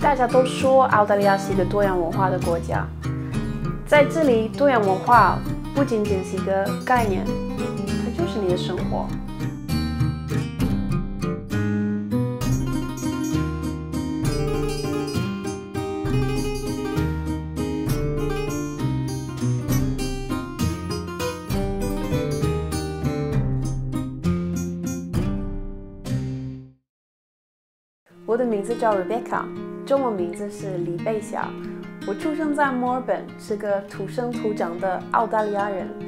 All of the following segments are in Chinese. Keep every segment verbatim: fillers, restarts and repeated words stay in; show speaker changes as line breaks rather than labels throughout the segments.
大家都说澳大利亚是一个多元文化的国家，在这里，多元文化不仅仅是一个概念，它就是你的生活。我的名字叫 Rebecca， 中文名字是李贝霞。我出生在墨尔本，是个土生土长的澳大利亚人。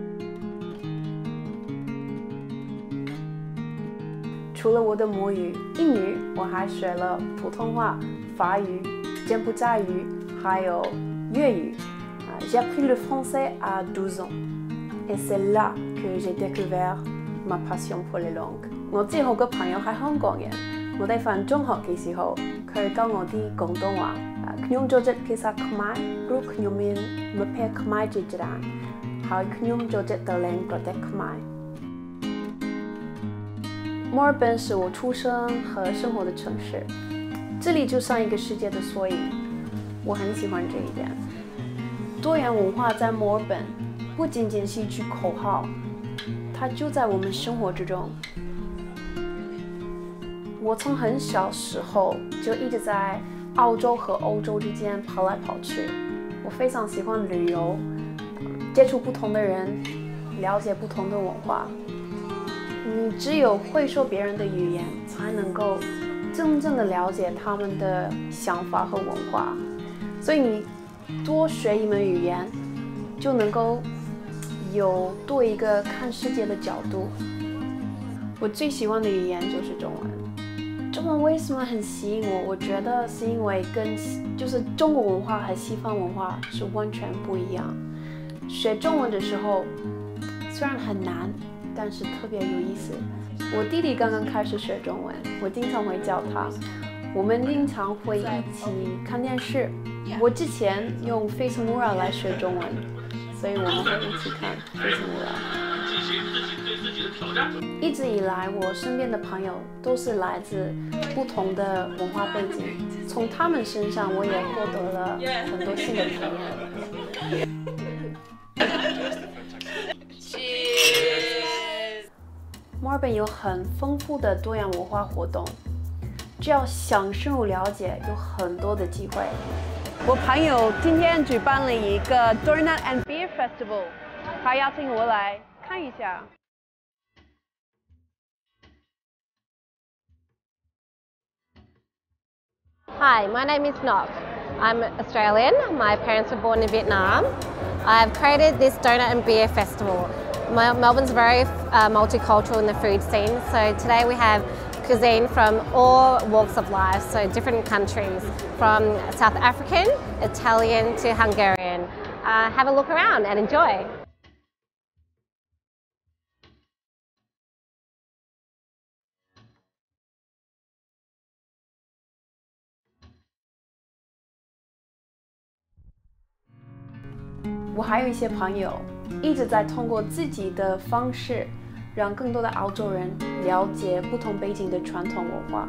除了我的母语英语，我还学了普通话、法语、柬埔寨语，还有粤语。J'ai appris le français à douze ans, et c'est là que j'ai découvert ma passion pour les langues。我最後個朋友係香港人。我哋返中學嘅時候，佢教我啲廣東話。佢用咗隻其實ខ្មែរ，group 佢用面唔係ខ្មែរ最自然，係佢用咗隻德靈嗰隻ខ្មែរ。墨爾本是我出生和生活的城市，這裡就像一個世界的縮影。我很喜歡這一點。多元文化在墨爾本不僅僅是一句口號，它就在我們生活之中。我從很小時候就一直在澳洲和歐洲之間跑來跑去。我非常喜歡旅遊，接觸不同的人，了解不同的文化。你只有會說別人的語言，才能夠真正的了解他們的想法和文化。所以你多學一門語言，就能夠有多一個看世界的角度。我最喜歡的語言就是中文。中文為什麼很吸引我？我覺得是因為跟就是中國文化和西方文化是完全不一樣。學中文的時候雖然很難，但是特別有意思。我弟弟剛剛開始學中文，我經常會教他。我們經常會一起看電視。我之前用 Face Mura 來學中文，所以我們會一起看 Face Mura。一直以來，我身邊的朋友都是來自不同的文化背景，從他們身上我也獲得了很多新的體驗。墨爾本有很豐富的多元文化活動，只要想深入了解，有很多的機會。我朋友今天舉辦了一個 Donut and Beer Festival， 他邀請我來看一下。
Hi, my name is Nok. I'm Australian. My parents were born in Vietnam. I've created this Donut and Beer Festival. Melbourne's very uh, multicultural in the food scene, so today we have cuisine from all walks of life, so different countries, from South African, Italian to Hungarian. Uh, have a look around and enjoy. .
我还有一些朋友一直在通过自己的方式，让更多的澳洲人了解不同背景的传统文化。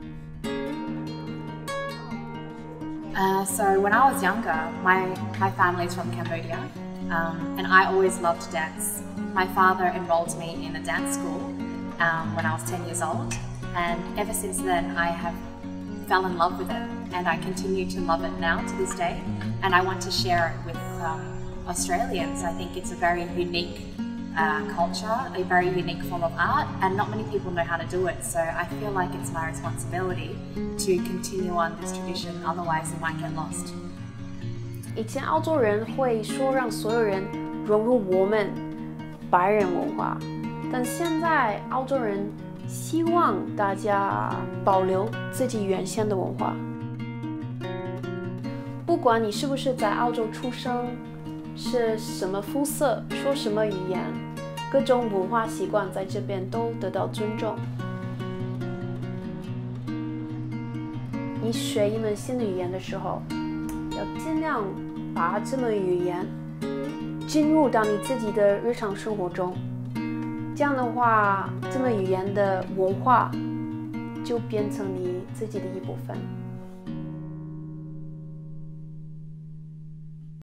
Uh, so when I was younger, my my family is from Cambodia, um, and I always loved to dance. My father enrolled me in a dance school um, when I was ten years old, and ever since then I have fell in love with it, and I continue to love it now to this day. And I want to share it with um, Australians. I think it's a very unique uh, culture, a very unique form of art, and not many people know how to do it. So I feel like it's my responsibility to continue on this tradition, otherwise it might get lost.
以前澳洲人会说让所有人融入我们白人文化，但现在澳洲人希望大家保留自己原先的文化。不管你是不是在澳洲出生，是什么肤色，说什么语言，各种文化习惯在这边都得到尊重。你学一门新的语言的时候，要尽量把这门语言进入到你自己的日常生活中，这样的话，这门语言的文化就变成你自己的一部分。